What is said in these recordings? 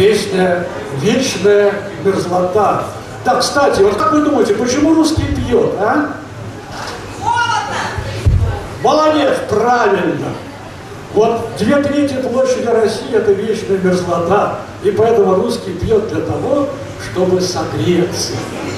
Песня «Вечная мерзлота». Да, кстати, вот как вы думаете, почему русский пьет, а? Молодец, правильно. Вот 2/3 площади России – это вечная мерзлота. И поэтому русский пьет для того, чтобы согреться.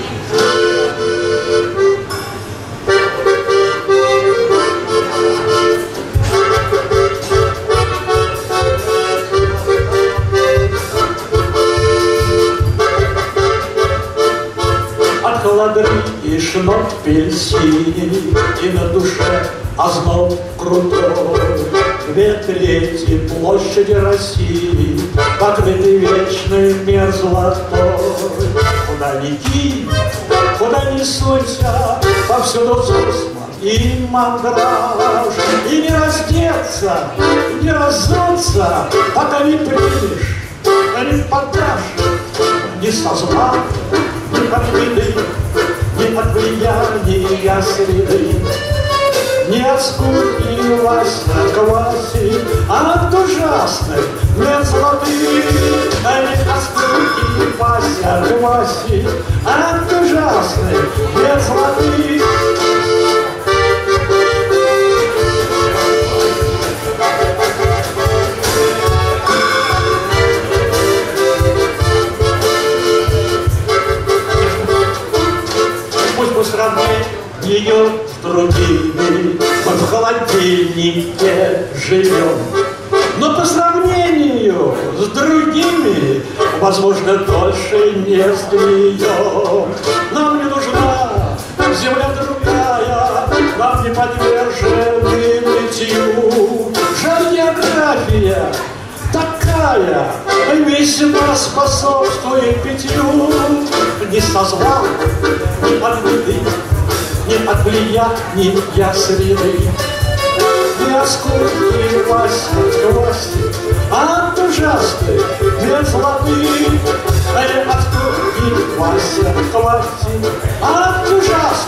От холодры и шнот пельсини, и на душе озноб крутой. 2/3 площади России покрыты вечной мерзлотой. Куда ни кинь, куда ни сунься, повсюду сосма и мандраж. И не раздеться, не разуться, пока не примешь, не подашь. Ни со зла, ни от беды, ни от влияния среды, не от скуки вас наквасит, а от ужасной мерзлоты. Не от скуки вас наквасит, а от ужасной мерзлоты. Пусть мы сравним ее с другими, мы в холодильнике живем. Но по сравнению с другими, возможно, дольше не сгнием. Нам не нужна земля другая, нам не подвержены нытью. Жаль, география такая весьма способствует питью. Не со зла, не от беды, не от влияния среды, не от скуки вас отквасит, а от ужасной мерзлоты. Не от скуки вас отквасит, а от ужасной